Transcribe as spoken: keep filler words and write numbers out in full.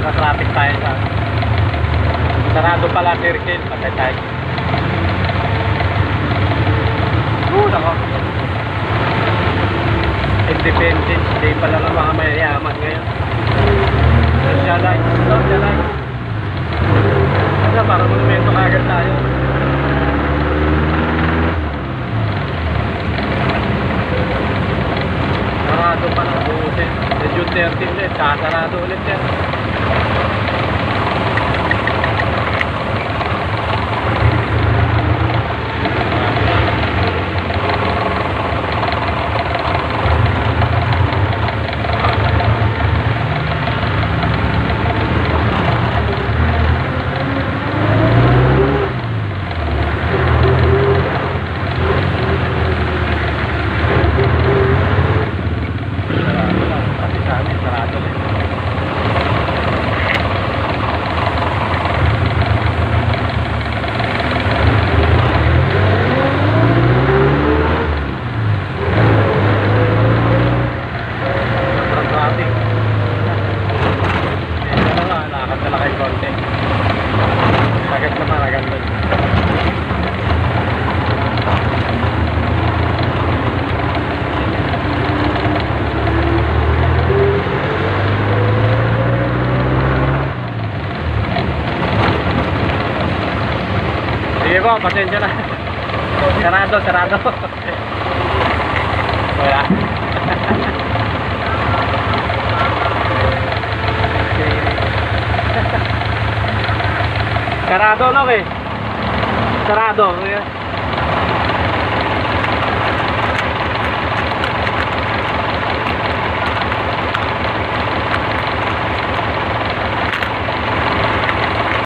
naka-traffic tayo sa sarado pala circle, patay tayo. Uh, nako. Independence Day pala ng mga mayayaman ngayon. Socialite, socialite. Ano, parang monumento kagad tayo. Sarado pa ng buusin. Sa June thirteen ulit, kakasarado ulit yan. Sige po, pasensya na. Sarado, sarado. Wala. Sarado, no, eh? Sarado.